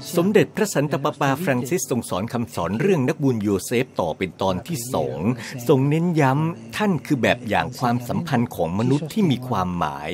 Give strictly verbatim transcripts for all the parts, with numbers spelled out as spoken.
สมเด็จพระสันตะปาปาฟรังซิสทรงสอนคำสอนเรื่องนักบุญโยเซฟต่อเป็นตอนที่สองทรงเน้นย้ำท่านคือแบบอย่างความสัมพันธ์ของมนุษย์ที่มีความหมาย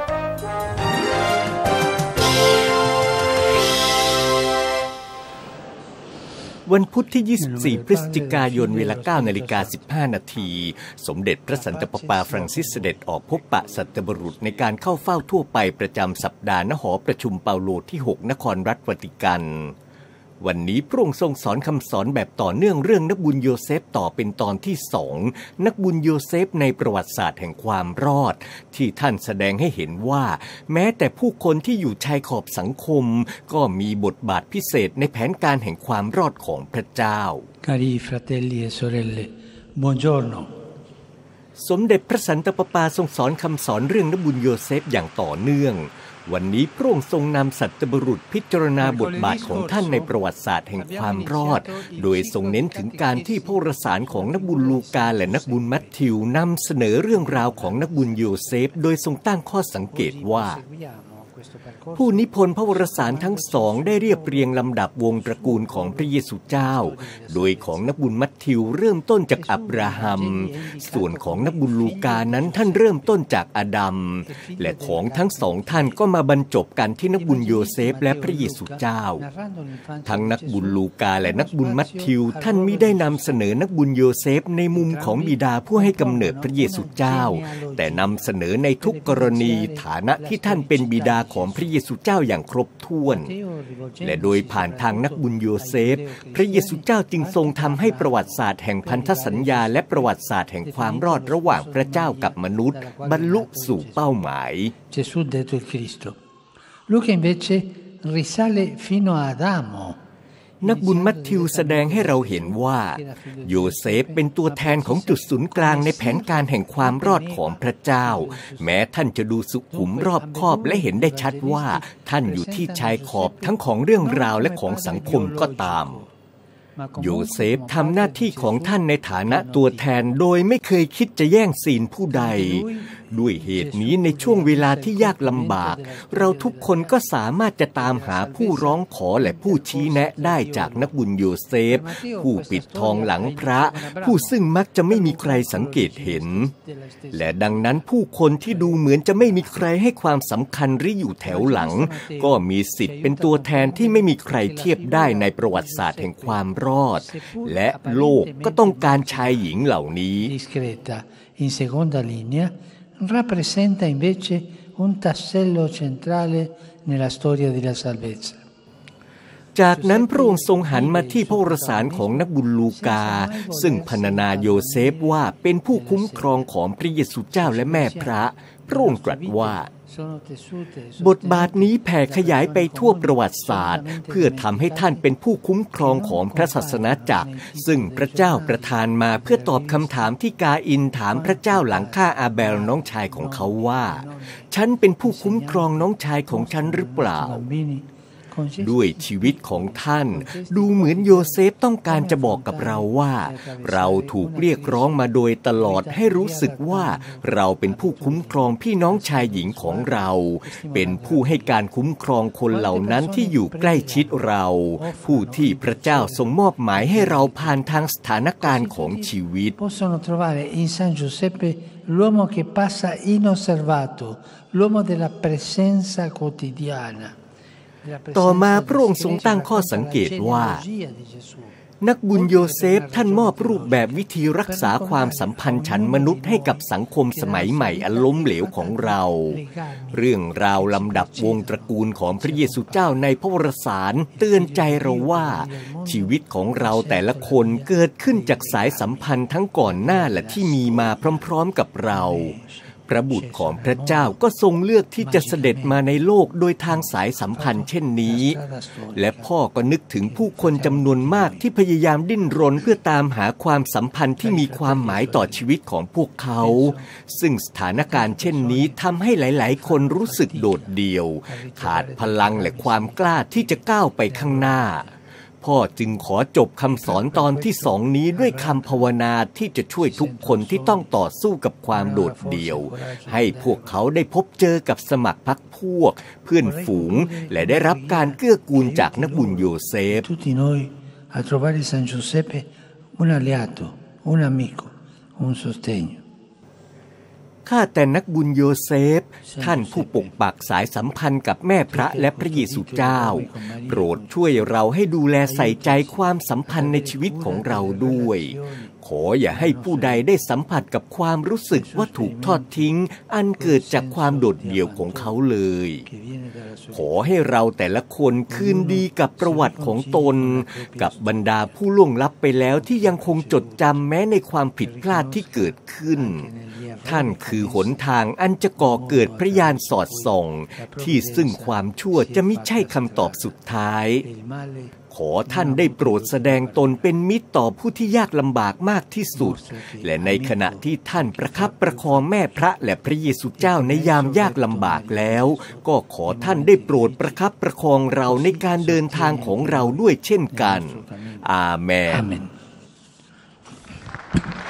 วันพุธที่ยี่สิบสี่พฤศจิกายนเวลา เก้านาฬิกาสิบห้านาทีสมเด็จพระสันตะปาปาฟรังซิสเสด็จออกพบปะสัตบุรุษในการเข้าเฝ้าทั่วไปประจำสัปดาห์ณหอประชุมเปาโลที่หกนครรัฐวาติกันวันนี้พระองค์ทรงสอนคำสอนแบบต่อเนื่องเรื่องนักบุญโยเซฟต่อเป็นตอนที่สองนักบุญโยเซฟในประวัติศาสตร์แห่งความรอดที่ท่านแสดงให้เห็นว่าแม้แต่ผู้คนที่อยู่ชายขอบสังคมก็มีบทบาทพิเศษในแผนการแห่งความรอดของพระเจ้า Cari fratelli e sorelle, buongiorno. สมเด็จพระสันตะปาปาทรงสอนคำสอนเรื่องนักบุญโยเซฟอย่างต่อเนื่องวันนี้พระองค์ทรงนำสัตบุรุษพิจารณาบทบาทของท่านในประวัติศาสตร์แห่งความรอดโดยทรงเน้นถึงการที่พระวารสารของนักบุญลูกาและนักบุญมัทธิวนำเสนอเรื่องราวของนักบุญโยเซฟโดยทรงตั้งข้อสังเกตว่าผู้นิพนธ์พระวารสารทั้งสองได้เรียบเรียงลำดับวงตระกูลของพระเยซูเจ้าโดยของนักบุญมัทธิวเริ่มต้นจากอับราฮัมส่วนของนักบุญลูกานั้นท่านเริ่มต้นจากอาดัมและของทั้งสองท่านก็มาบรรจบกันที่นักบุญโยเซฟและพระเยซูเจ้าทั้งนักบุญลูกาและนักบุญมัทธิวท่านมิได้นำเสนอนักบุญโยเซฟในมุมของบิดาผู้ให้กำเนิดพระเยซูเจ้าแต่นำเสนอในทุกกรณีฐานะที่ท่านเป็นบิดาของพระเยซูเจ้าอย่างครบถ้วนและโดยผ่านทางนักบุญโยเซฟพระเยซูเจ้าจึงทรงทำให้ประวัติศาสตร์แห่งพันธสัญญาและประวัติศาสตร์แห่งความรอดระหว่างพระเจ้ากับมนุษย์บรรลุสู่เป้าหมาย Gesù detto il Cristo. Luca invece risale fino a Adamo. นักบุญมัทธิวแสดงให้เราเห็นว่าโยเซฟเป็นตัวแทนของจุดศูนย์กลางในแผนการแห่งความรอดของพระเจ้าแม้ท่านจะดูสุขุมรอบคอบและเห็นได้ชัดว่าท่านอยู่ที่ชายขอบทั้งของเรื่องราวและของสังคมก็ตามโยเซฟทำหน้าที่ของท่านในฐานะตัวแทนโดยไม่เคยคิดจะแย่งซีนผู้ใดด้วยเหตุนี้ในช่วงเวลาที่ยากลำบากเราทุกคนก็สามารถจะตามหาผู้ร้องขอและผู้ชี้แนะได้จากนักบุญโยเซฟผู้ปิดทองหลังพระผู้ซึ่งมักจะไม่มีใครสังเกตเห็นและดังนั้นผู้คนที่ดูเหมือนจะไม่มีใครให้ความสำคัญหรืออยู่แถวหลังก็มีสิทธิ์เป็นตัวแทนที่ไม่มีใครเทียบได้ในประวัติศาสตร์แห่งความรอดและโลกก็ต้องการชายหญิงเหล่านี้ rappresenta invece un tassello centrale nella storia della salvezza จากนั้นพระองค์ทรงหันมาที่พระวารสารของนักบุญลูกาซึ่งพรรณนาโยเซฟว่าเป็นผู้คุ้มครองของพระเยซูเจ้าและแม่พระพระองค์ตรัสว่าบทบาทนี้แผ่ขยายไปทั่วประวัติศาสตร์เพื่อทำให้ท่านเป็นผู้คุ้มครองของพระศาสนาจักรซึ่งพระเจ้าประทานมาเพื่อตอบคำถามที่กาอินถามพระเจ้าหลังฆ่าอาเบลน้องชายของเขาว่าฉันเป็นผู้คุ้มครองน้องชายของฉันหรือเปล่าด้วยชีวิตของท่านดูเหมือนโยเซฟต้องการจะบอกกับเราว่าเราถูกเรียกร้องมาโดยตลอดให้รู้สึกว่าเราเป็นผู้คุ้มครองพี่น้องชายหญิงของเราเป็นผู้ให้การคุ้มครองคนเหล่านั้นที่อยู่ใกล้ชิดเราผู้ที่พระเจ้าทรงมอบหมายให้เราผ่านทางสถานการณ์ของชีวิต Possono trovare in San Giuseppe l'uomo che passa inosservato l'uomo della presenza quotidiana ต่อมาพระองค์ทรงตั้งข้อสังเกตว่านักบุญโยเซฟท่านมอบรูปแบบวิธีรักษาความสัมพันธ์ฉันมนุษย์ให้กับสังคมสมัยใหม่อันล้มเหลวของเราเรื่องราวลำดับวงตระกูลของพระเยซูเจ้าในพระวรสารเตือนใจเราว่าชีวิตของเราแต่ละคนเกิดขึ้นจากสายสัมพันธ์ทั้งก่อนหน้าและที่มีมาพร้อมๆกับเราพระบุตรของพระเจ้าก็ทรงเลือกที่จะเสด็จมาในโลกโดยทางสายสัมพันธ์เช่นนี้และพ่อก็นึกถึงผู้คนจำนวนมากที่พยายามดิ้นรนเพื่อตามหาความสัมพันธ์ที่มีความหมายต่อชีวิตของพวกเขาซึ่งสถานการณ์เช่นนี้ทำให้หลายๆคนรู้สึกโดดเดี่ยวขาดพลังและความกล้าที่จะก้าวไปข้างหน้าพ่อจึงขอจบคำสอนตอนที่สองนี้ด้วยคำภาวนาที่จะช่วยทุกคนที่ต้องต่อสู้กับความโดดเดี่ยวให้พวกเขาได้พบเจอกับสมัครพรรคพวกเพื่อนฝูงและได้รับการเกื้อกูลจากนักบุญโยเซฟ Tutti noi a trovare San Giuseppe un alleato, un amico, un sostegno. ข้าแต่นักบุญโยเซฟท่านผู้ปกปักสายสัมพันธ์กับแม่พระและพระเยซูเจ้าโปรดช่วยเราให้ดูแลใส่ใจความสัมพันธ์ในชีวิตของเราด้วยขออย่าให้ผู้ใดได้สัมผัสกับความรู้สึกว่าถูกทอดทิ้งอันเกิดจากความโดดเดี่ยวของเขาเลยขอให้เราแต่ละคนคืนดีกับประวัติของตนกับบรรดาผู้ล่วงลับไปแล้วที่ยังคงจดจำแม้ในความผิดพลาดที่เกิดขึ้นท่านคือหนทางอันจะก่อเกิดพระญาณสอดส่องที่ซึ่งความชั่วจะไม่ใช่คำตอบสุดท้ายขอท่านได้โปรดแสดงตนเป็นมิตรต่อผู้ที่ยากลำบากมากที่สุดและในขณะที่ท่านประคับประคองแม่พระและพระเยซูเจ้าในยามยากลำบากแล้วก็ขอท่านได้โปรดประคับประคองเราในการเดินทางของเราด้วยเช่นกันอาเมน